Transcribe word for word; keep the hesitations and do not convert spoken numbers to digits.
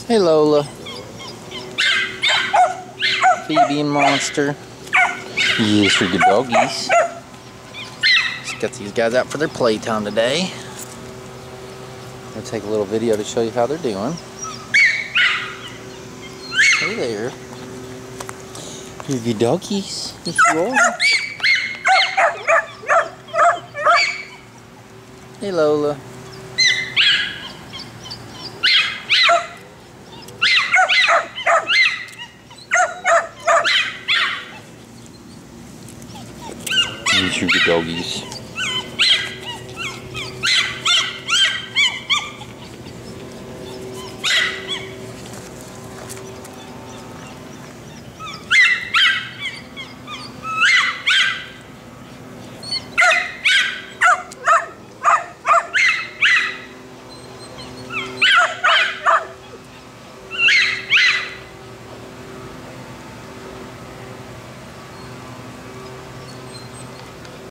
Hey Lola. Phoebe and Monster. Yes, for good doggies. Just got these guys out for their playtime today. I'm gonna take a little video to show you how they're doing. Hey there. You're good doggies. Yes, you are. Hey Lola. These are good doggies.